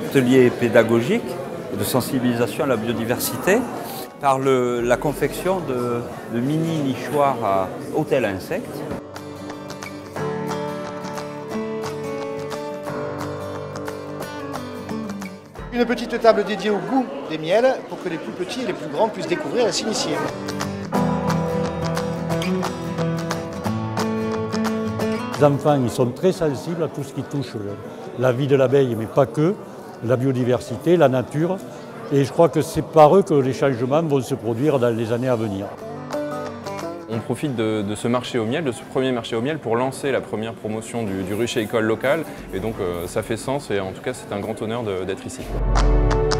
ateliers pédagogiques de sensibilisation à la biodiversité par la confection de mini nichoirs à hôtel à insectes. Une petite table dédiée au goût des miels pour que les plus petits et les plus grands puissent découvrir et s'initier. Les enfants, ils sont très sensibles à tout ce qui touche la vie de l'abeille, mais pas que, la biodiversité, la nature. Et je crois que c'est par eux que les changements vont se produire dans les années à venir. On profite de ce marché au miel, de ce premier marché au miel, pour lancer la première promotion du rucher école local. Et donc ça fait sens et en tout cas c'est un grand honneur d'être ici.